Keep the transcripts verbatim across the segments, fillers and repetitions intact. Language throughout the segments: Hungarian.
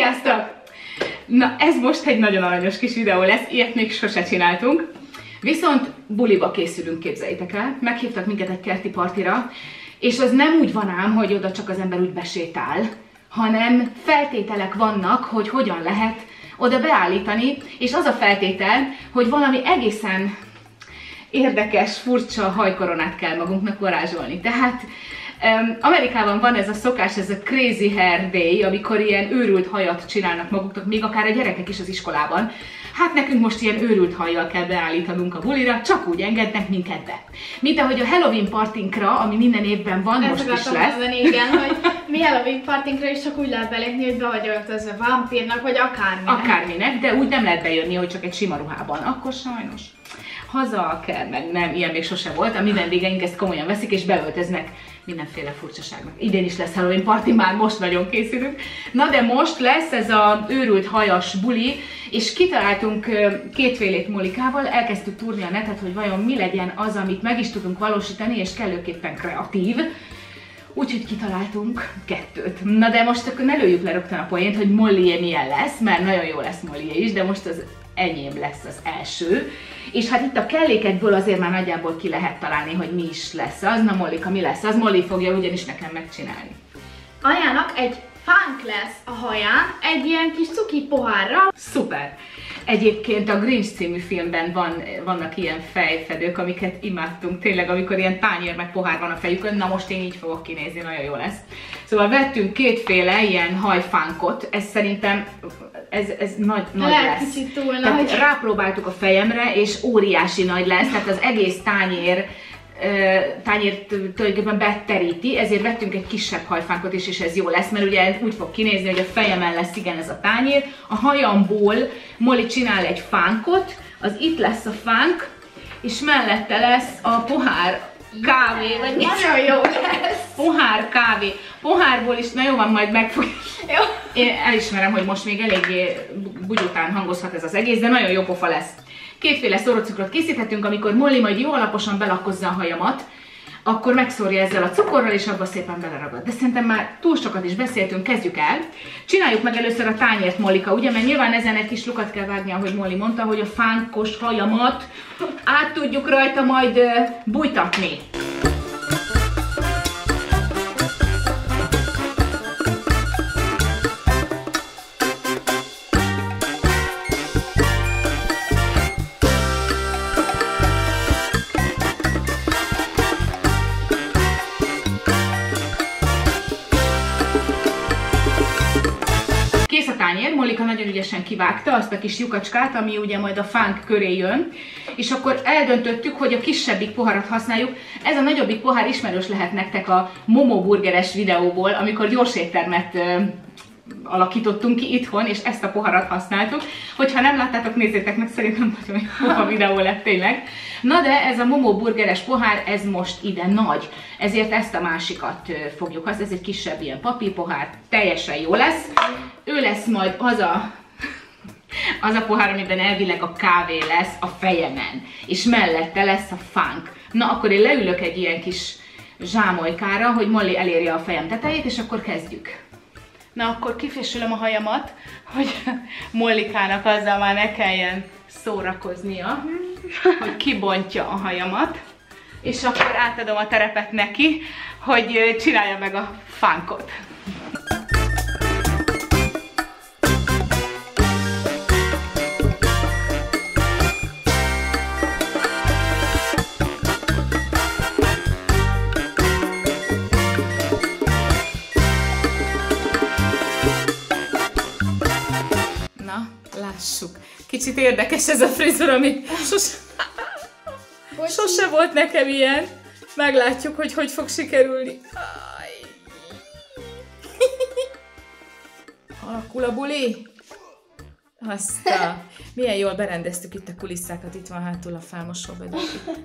Sziasztok! Na, ez most egy nagyon aranyos kis videó lesz, ilyet még sose csináltunk. Viszont buliba készülünk, képzeljétek el. Meghívtak minket egy kerti partira, és az nem úgy van ám, hogy oda csak az ember úgy besétál, hanem feltételek vannak, hogy hogyan lehet oda beállítani, és az a feltétel, hogy valami egészen érdekes, furcsa hajkoronát kell magunknak varázsolni. Tehát um, Amerikában van ez a szokás, ez a Crazy Hair Day, amikor ilyen őrült hajat csinálnak maguknak, még akár a gyerekek is az iskolában. Hát nekünk most ilyen őrült hajjal kell beállítanunk a bulira, csak úgy engednek minket be. Mint ahogy a Halloween partinkra, ami minden évben van, ezt most is lesz. Mondani, igen, hogy mi Halloween partinkra is csak úgy lehet belépni, hogy be vagy öltözve vampírnak, vagy akárminek. Akárminek, de úgy nem lehet bejönni, hogy csak egy sima ruhában. Akkor sajnos haza kell menni. Nem, ilyen még sose volt. A mi vendégeink ezt komolyan veszik, és beöltöznek mindenféle furcsaságnak. Idén is lesz Halloween party, már most nagyon készülünk. Na de most lesz ez a őrült hajas buli, és kitaláltunk kétfélét Molikával, elkezdtük túrni a netet, hogy vajon mi legyen az, amit meg is tudunk valósítani, és kellőképpen kreatív. Úgyhogy kitaláltunk kettőt. Na de most akkor ne lőjük le rögtön a poént, hogy Mollyé milyen lesz, mert nagyon jó lesz Mollyé is, de most az enyém lesz az első. És hát itt a kellékekből azért már nagyjából ki lehet találni, hogy mi is lesz az. Na Mollika, mi lesz az? Molly fogja ugyanis nekem megcsinálni. Anyának egy fánk lesz a haján, egy ilyen kis cuki pohárral. Szuper! Egyébként a Grinch című filmben van, vannak ilyen fejfedők, amiket imádtunk, tényleg, amikor ilyen tányér meg pohár van a fejükön, na most én így fogok kinézni, nagyon jó lesz. Szóval vettünk kétféle ilyen hajfánkot, ez szerintem, ez, ez nagy, nagy Lehet lesz. kicsit túl Tehát nagy. rápróbáltuk a fejemre, és óriási nagy lesz, tehát az egész tányér, tányért tulajdonképpen beteríti, ezért vettünk egy kisebb hajfánkot is, és ez jó lesz, mert ugye úgy fog kinézni, hogy a fejemen lesz igen ez a tányér, a hajamból Molly csinál egy fánkot, az itt lesz a fánk, és mellette lesz a pohár kávé, vagy mit? Nagyon jó lesz! Pohár kávé. Pohárból is, na jó van, majd meg fog... Jó. Én elismerem, hogy most még eléggé bugyután hangozhat ez az egész, de nagyon jó pofa lesz. Kétféle szórócukrot készíthetünk, amikor Molly majd jó alaposan belakkozza a hajamat, akkor megszórja ezzel a cukorral, és abba szépen beleragad. De szerintem már túl sokat is beszéltünk, kezdjük el. Csináljuk meg először a tányért, Mollika, ugye? Mert nyilván ezen egy kis lukat kell vágni, ahogy Molly mondta, hogy a fánkos hajamat át tudjuk rajta majd uh, bújtatni. Mollika nagyon ügyesen kivágta azt a kis lyukacskát, ami ugye majd a fánk köré jön, és akkor eldöntöttük, hogy a kisebbik poharat használjuk. Ez a nagyobbik pohár ismerős lehet nektek a Momo burgeres videóból, amikor gyorséttermet ö, alakítottunk ki itthon, és ezt a poharat használtuk. Hogyha nem láttátok, nézzétek meg, szerintem nagyon jó videó lett tényleg. Na de ez a Momo burgeres pohár, ez most ide nagy, ezért ezt a másikat fogjuk használni, ez egy kisebb ilyen papírpohár, teljesen jó lesz. Ő lesz majd az a, az a pohár, amiben elvileg a kávé lesz a fejemen, és mellette lesz a fánk. Na akkor én leülök egy ilyen kis zsámolykára, hogy Molly elérje a fejem tetejét, és akkor kezdjük. Na akkor kifésülöm a hajamat, hogy Mollikának azzal már ne kelljen szórakoznia, hogy kibontja a hajamat, és akkor átadom a terepet neki, hogy csinálja meg a fánkot. Lássuk. Kicsit érdekes ez a frizur, ami sose, sose volt nekem ilyen. Meglátjuk, hogy hogy fog sikerülni. Alakul a buli? Azt a... Milyen jól berendeztük itt a kulisszákat, itt van hátul a felmosó bedő.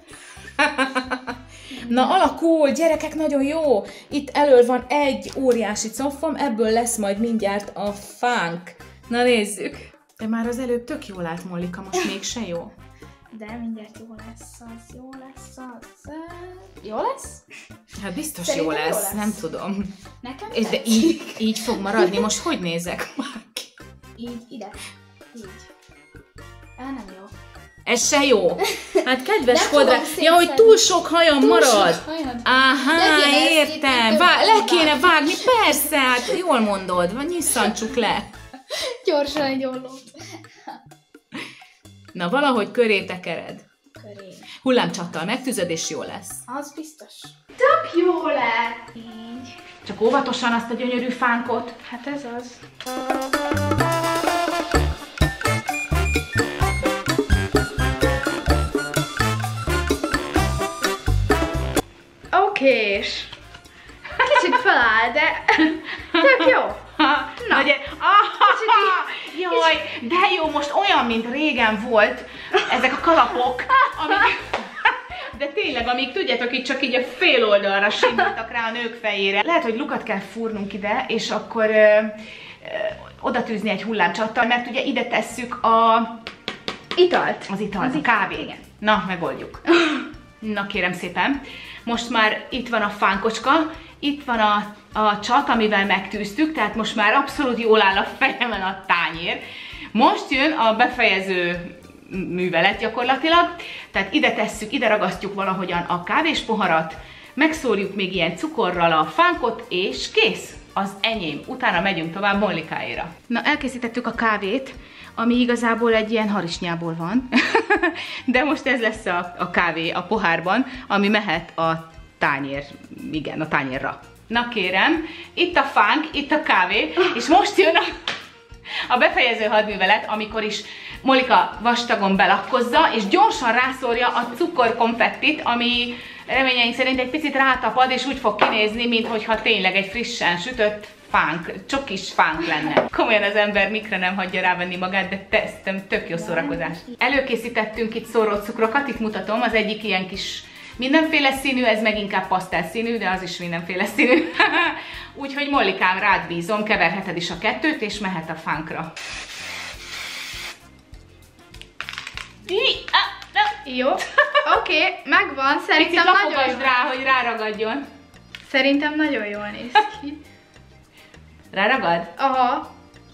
Na alakul, gyerekek, nagyon jó! Itt elől van egy óriási cofom, ebből lesz majd mindjárt a fánk. Na nézzük! De már az előbb tök jól állt, Mollika, most mégse jó. De mindjárt jó lesz az, jó lesz az. Jó lesz? Hát biztos Szerintem jó lesz, jó lesz, nem tudom. Nekem És de így, így fog maradni, most hogy nézek már ki? így, ide. Így. Á, nem jó. Ez se jó. Hát kedves kodrák, ja, hogy túl sok hajam túl marad. Sok hajad. Aha, értem. Vá le kéne vágni, persze, hát jól mondod, vagy nyisszantsuk le. Gyorsan egy ollót. Na, valahogy köré tekered. Köré. Hullámcsattal megtűzöd, és jó lesz. Az biztos. Tök jó lett. Így. Csak óvatosan azt a gyönyörű fánkot. Hát ez az. Okés. Kicsit feláll, de tök jó. Na, ugye, aha, jaj, de jó, most olyan, mint régen volt, ezek a kalapok, amik, de tényleg, amíg tudjátok, itt csak így a fél oldalra simultak rá a nők fejére. Lehet, hogy lukat kell fúrnunk ide, és akkor ö, ö, oda tűzni egy hullámcsattal, mert ugye ide tesszük a... Italt. Az italt, a kávét. Igen. Na, megoldjuk. Na, kérem szépen. Most már itt van a fánkocska, itt van a, a csat, amivel megtűztük, tehát most már abszolút jól áll a fejemen a tányér. Most jön a befejező művelet gyakorlatilag, tehát ide tesszük, ide ragasztjuk valahogyan a kávéspoharat, megszórjuk még ilyen cukorral a fánkot, és kész! Az enyém. Utána megyünk tovább Mollikáéra. Na, elkészítettük a kávét, ami igazából egy ilyen harisnyából van, de most ez lesz a, a kávé a pohárban, ami mehet a tányér, igen, a tányérra. Na kérem, itt a fánk, itt a kávé, és most jön a, a befejező hadművelet, amikor is Mollika vastagon belakkozza, és gyorsan rászórja a cukorkonfettit, ami reményeink szerint egy picit rátapad, és úgy fog kinézni, minthogyha tényleg egy frissen sütött fánk, csokis fánk lenne. Komolyan az ember mikre nem hagyja rávenni magát, de tesztem, tök jó szórakozás. Előkészítettünk itt szórolt cukrokat, itt mutatom, az egyik ilyen kis mindenféle színű, ez meg inkább pasztel színű, de az is mindenféle színű. Úgyhogy Mollikám, rád bízom, keverheted is a kettőt, és mehet a fánkra. Jó, oké, okay, megvan, szerintem Picit nagyon jó. rá, hogy ráragadjon. Szerintem nagyon jól néz ki. Ráragad? Aha.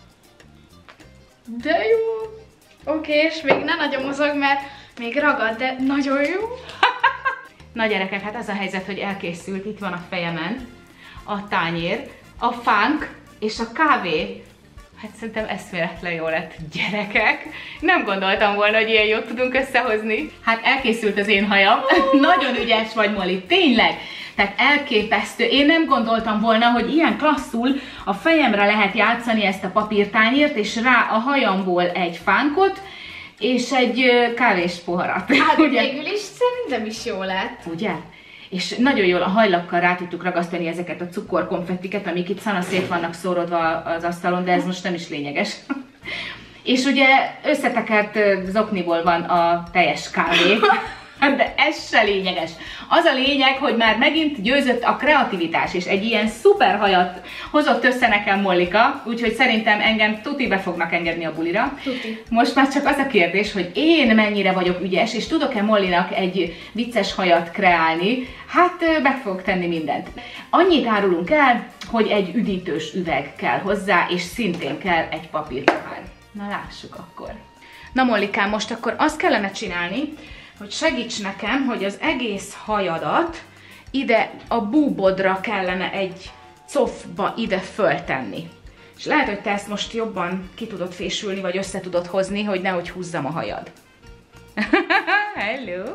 De jó. Oké, okay, és még ne nagyon mozog, mert még ragad, de nagyon jó. Na gyerekek, hát az a helyzet, hogy elkészült, itt van a fejemen a tányér, a fánk és a kávé. Hát szerintem eszméletlen jó lett, gyerekek. Nem gondoltam volna, hogy ilyen jót tudunk összehozni. Hát elkészült az én hajam. Nagyon ügyes vagy, Molly, tényleg. Tehát elképesztő. Én nem gondoltam volna, hogy ilyen klasszul a fejemre lehet játszani ezt a papírtányért, és rá a hajamból egy fánkot, és egy kávés poharat. Hát ugye? Végül is szerintem is jó lett. Ugye? És nagyon jól a hajlakkal rá tudtuk ragasztani ezeket a cukorkonfettiket, amik itt szanaszét vannak szórodva az asztalon, de ez most nem is lényeges. És ugye összetekert zokniból van a teljes kávé, de ez se lényeges. Az a lényeg, hogy már megint győzött a kreativitás, és egy ilyen szuper hajat hozott össze nekem Mollika, úgyhogy szerintem engem tuti be fognak engedni a bulira. Tuti. Most már csak az a kérdés, hogy én mennyire vagyok ügyes, és tudok-e Mollinak egy vicces hajat kreálni. Hát meg fogok tenni mindent. Annyit árulunk el, hogy egy üdítős üveg kell hozzá, és szintén kell egy papírpohár. Na lássuk akkor. Na Mollikám, most akkor azt kellene csinálni, hogy segíts nekem, hogy az egész hajadat ide a búbodra kellene egy cofba ide föltenni. És lehet, hogy te ezt most jobban ki tudod fésülni, vagy össze tudod hozni, hogy nehogy húzzam a hajad. Hello!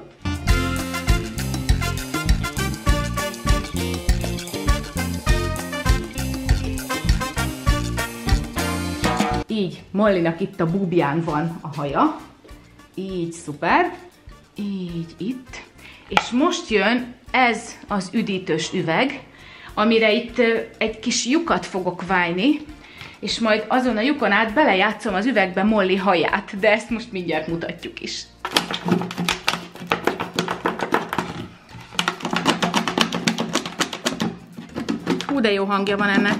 Így, Mollinak itt a búbján van a haja. Így, szuper. Így, itt. És most jön ez az üdítős üveg, amire itt egy kis lyukat fogok vájni, és majd azon a lyukon át belejátszom az üvegbe Molly haját, de ezt most mindjárt mutatjuk is. Hú, de jó hangja van ennek.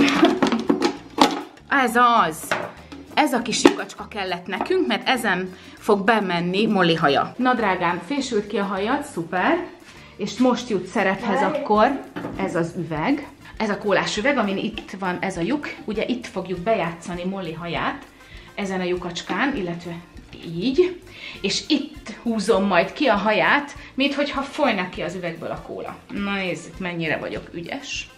Ez az! Ez a kis lyukacska kellett nekünk, mert ezen fog bemenni Molly haja. Na drágám, fésült ki a hajad, szuper. És most jut szerephez akkor ez az üveg. Ez a kólás üveg, amin itt van ez a lyuk. Ugye itt fogjuk bejátszani Molly haját. ezen a lyukacskán, illetve így, és itt húzom majd ki a haját, mint hogyha folyna ki az üvegből a kóla. Na nézzük, mennyire vagyok ügyes.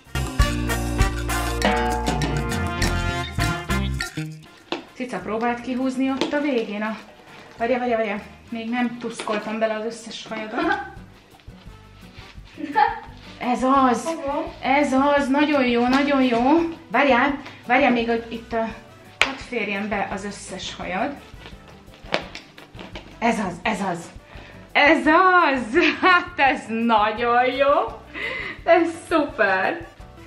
Cica próbált kihúzni ott a végén a... Várja, várja, várja, még nem tuszkoltam bele az összes hajadat. Ez az, ez az, nagyon jó, nagyon jó. Várjál, várjál még, hogy itt a... Hadd férjen be az összes hajad. Ez az, ez az. Ez az! Hát ez nagyon jó! Ez szuper!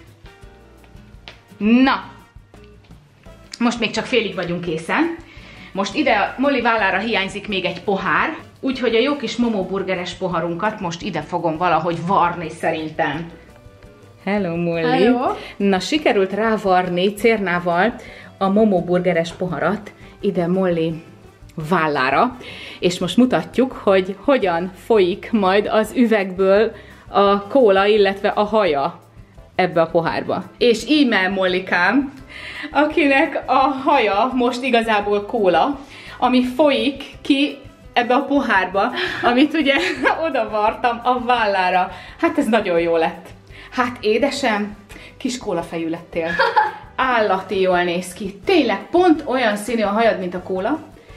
Na! Most még csak félig vagyunk készen. Most ide a Molly vállára hiányzik még egy pohár, úgyhogy a jó kis Momo burgeres poharunkat most ide fogom valahogy varni szerintem. Hello, Molly! Hello. Na, sikerült rávarni cérnával a Momo burgeres poharat ide Molly vállára, és most mutatjuk, hogy hogyan folyik majd az üvegből a kóla, illetve a haja ebbe a pohárba. És íme Mollikám, akinek a haja most igazából kóla, ami folyik ki ebbe a pohárba, amit ugye odavartam a vállára. Hát ez nagyon jó lett. Hát édesem, kis kólafejű lettél. Állati jól néz ki. Tényleg pont olyan színű a hajad, mint a kóla.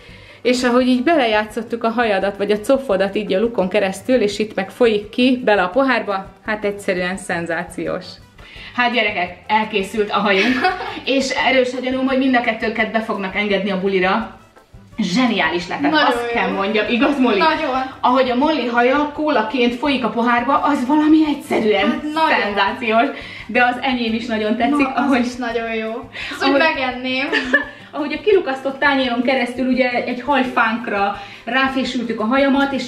És ahogy így belejátszottuk a hajadat, vagy a cofodat így a lukon keresztül, és itt meg folyik ki bele a pohárba, hát egyszerűen szenzációs. Hát gyerekek, elkészült a hajunk, és erős a gyanúm, hogy mind a kettőnket be fognak engedni a bulira. Zseniális lett, azt jó. Kell mondjam, igaz, Molly? Nagyon. Ahogy a Molly haja kólaként folyik a pohárba, az valami egyszerűen hát szenzációs, de az enyém is nagyon tetszik. Na, az ahogy... is nagyon jó. Azt ahogy... úgy megenném. Ahogy a kilukasztott tányéron keresztül ugye egy hajfánkra ráfésültük a hajamat, és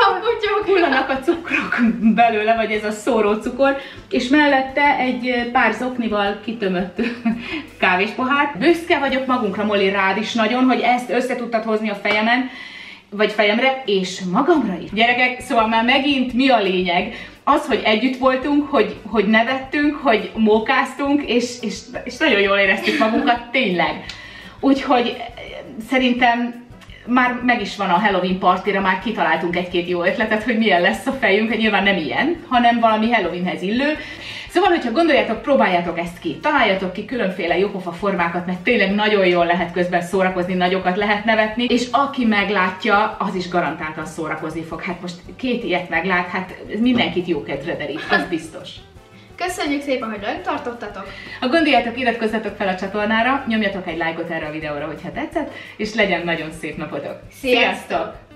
ah, hullanak a cukrok belőle, vagy ez a szóró cukor, és mellette egy pár zoknival kitömött kávéspohár. Büszke vagyok magunkra, Molly, rád is nagyon, hogy ezt össze tudtad hozni a fejemen, vagy fejemre, és magamra is. Gyerekek, szóval már megint mi a lényeg? Az, hogy együtt voltunk, hogy, hogy nevettünk, hogy mókáztunk, és, és, és nagyon jól éreztük magunkat, tényleg. Úgyhogy szerintem már meg is van a Halloween partira, már kitaláltunk egy-két jó ötletet, hogy milyen lesz a fejünk, nyilván nem ilyen, hanem valami Halloweenhez illő. Szóval, hogyha gondoljátok, próbáljátok ezt ki, találjatok ki különféle jópofa formákat, mert tényleg nagyon jól lehet közben szórakozni, nagyokat lehet nevetni, és aki meglátja, az is garantáltan szórakozni fog. Hát most két ilyet meglát, hát mindenkit jó kedvre derít, az biztos. Köszönjük szépen, hogy velünk tartottatok! Ha gondoljátok, iratkozzatok fel a csatornára, nyomjatok egy lájkot erre a videóra, hogyha tetszett, és legyen nagyon szép napotok! Sziasztok!